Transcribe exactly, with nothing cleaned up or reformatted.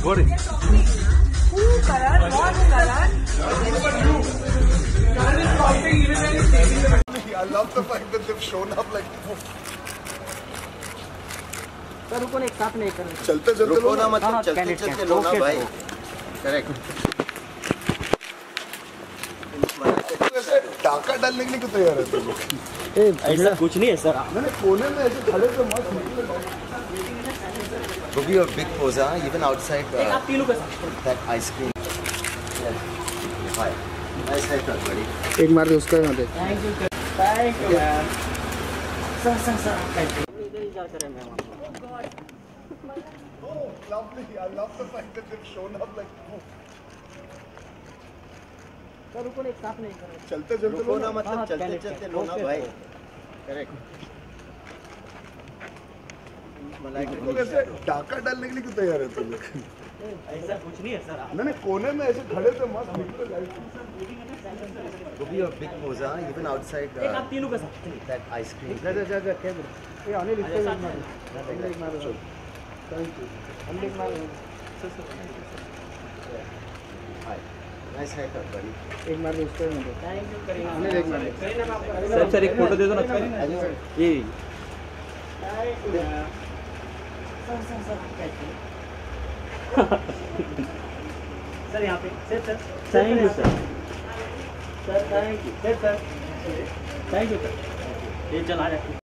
recording. Who, Karan? What, Karan? I love the fact that they've shown up like. Sir रुको ना, एक साथ नहीं करना। चलते चलते रुको ना, हाँ, मतलब चलते चलते लो ना भाई। करेक्ट। ऐसे टाका डालने के लिए क्यों तैयार है तुम? ऐसा कुछ नहीं है सर। मैंने कोने में ऐसे खड़े तो मस्त निकले। Will be a big pose, huh? Even outside uh, आप तीनों का साथ। that ice cream. Yeah. Hi. Nice haircut, buddy. एक मार दे उसका यहाँ दे। Thank you thank you ma'am. Sir sir sir thank you. इधर ही जाकर है ma'am. Oh, lovely. I love the fact that they've shown up like. Sir रुको ना, एक साथ नहीं करना। चलते चलते रुको ना, हाँ, मतलब चलते चलते लो ना भाई। करेक्ट। तुम ऐसे टाका डालने के लिए क्यों तैयार है तुम? ऐसा कुछ नहीं है सर। मैंने कोने में ऐसे खड़े तो मस्त निकले। Will be a big pose, huh? Even outside एक uh, आप तीनों का साथ। that ice cream. जा जा जा जा क्या बोल? ये अनिल इसको एक मार। एक मार। Thank you. अनिल एक मार। Hi. Nice haircut, buddy. एक मार दे उसको यहाँ दे। Thank you Kareena. अनिल एक मार। सर सर एक फोटो दे दो ना। ये thank you ma'am. Sir sir sir thank you. Sir यहाँ पे sir sir thank you sir. Sir thank you sir sir thank you sir. ये चला जाए।